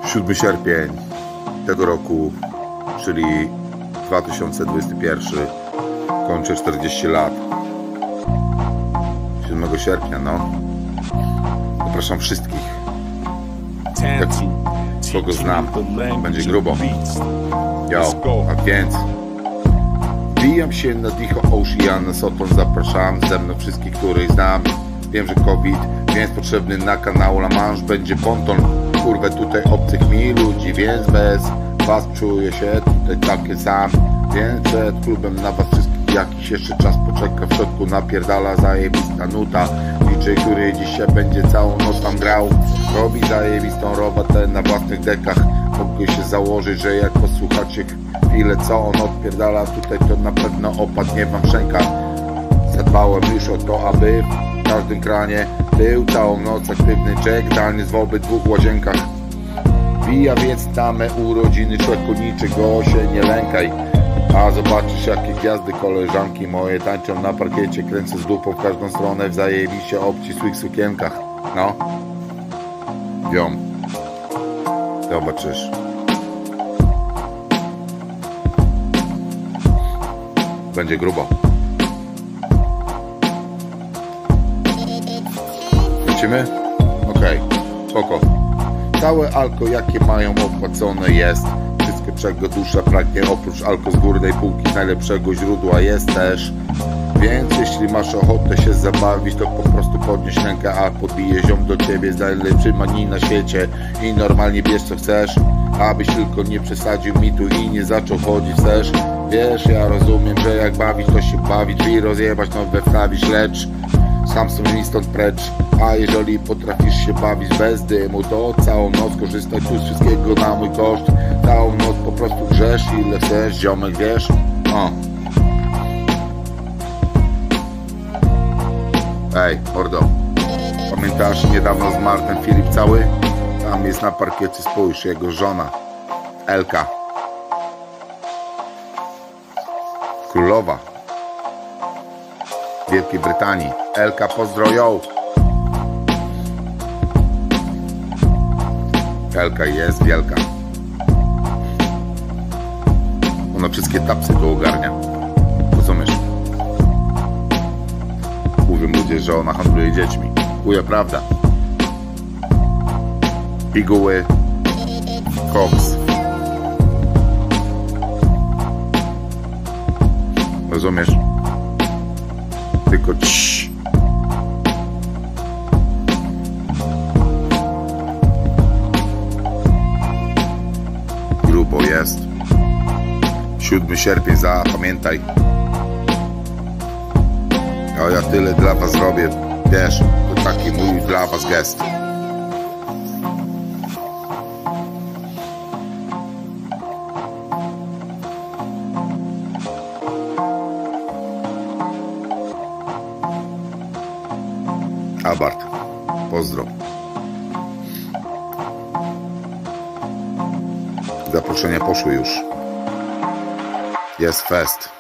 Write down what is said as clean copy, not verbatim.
7 sierpień tego roku, czyli 2021, kończę 40 lat. 7 sierpnia, no. Zapraszam wszystkich. Jak kogo znam, będzie grubo. Jo, a więc wbijam się na Dicho Ocean, Soton, zapraszam ze mną wszystkich, których znam. Wiem, że COVID, więc potrzebny na kanał La Manche będzie ponton. Kurwę, tutaj obcych mi ludzi, więc bez was czuję się tutaj takie sam. Więc przed klubem na was wszystkich jakiś jeszcze czas poczeka. W środku napierdala zajebista nuta. DJ, który dzisiaj będzie całą noc tam grał, robi zajebistą robotę na własnych dekach. Mogę się założyć, że jak posłuchacie chwilę co on odpierdala tutaj, to na pewno opadnie wam szczęka. Zadbałem już o to, aby w każdym kranie był całą noc aktywny Jack Daniels w obydwu łazienkach. Wbija więc na me urodziny, człowieku, niczego się nie lękaj. A zobaczysz, jakie gwiazdy koleżanki moje tańczą na parkiecie, kręcę z dupą w każdą stronę w zajebiście obcisłych sukienkach. No, wiom, zobaczysz. Będzie grubo. Lecimy? Okej, spoko. Całe alko jakie mają opłacone jest. Wszystko czego dusza pragnie, oprócz alko z górnej półki z najlepszego źródła jest też. Więc jeśli masz ochotę się zabawić, to po prostu podnieś rękę, a podbije ziom do ciebie z najlepszej manii na świecie. I normalnie bierz co chcesz, abyś tylko nie przesadził mitu i nie zaczął chodzić wstecz. Wiesz, ja rozumiem, że jak bawić, to się bawić i rozjebać nowe wstawić, lecz sam sobie stąd precz. A jeżeli potrafisz się bawić bez dymu, to całą noc korzystaj tu z wszystkiego na mój koszt. Całą noc po prostu grzesz ile chcesz, ziomek, wiesz? O. Ej, mordo, pamiętasz niedawno zmarł ten Filip Cały? Tam jest na parkiecie, spójrz, jego żona Elka, królowa Wielkiej Brytanii. Elka, pozdro ją. Elka jest wielka. Ona wszystkie tapsy tu ogarnia. Rozumiesz? Mówią ludzie, że ona handluje dziećmi. Chuja prawda. Piguły, koks. Rozumiesz? Tylko ciii. Grubo jest. 7 sierpień, zapamiętaj. A ja tyle dla was zrobię. Wiesz, to taki mój dla was gest. Abart, pozdro. Zaproszenia poszły już. Jest fest.